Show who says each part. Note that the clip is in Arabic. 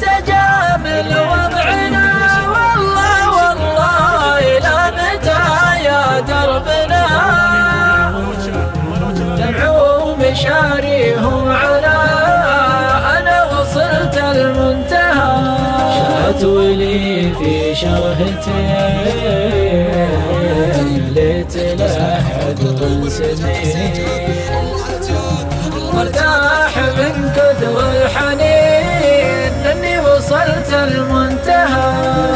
Speaker 1: تجامل وضعنا، والله والله إلى متى يا دربنا؟ دمعوا مشاريهم على أنا وصلت المنتهى. شاتوا لي في شرهتي ليت لحد سنين، وارتاح من كثر الحنين اني وصلت المنتهى.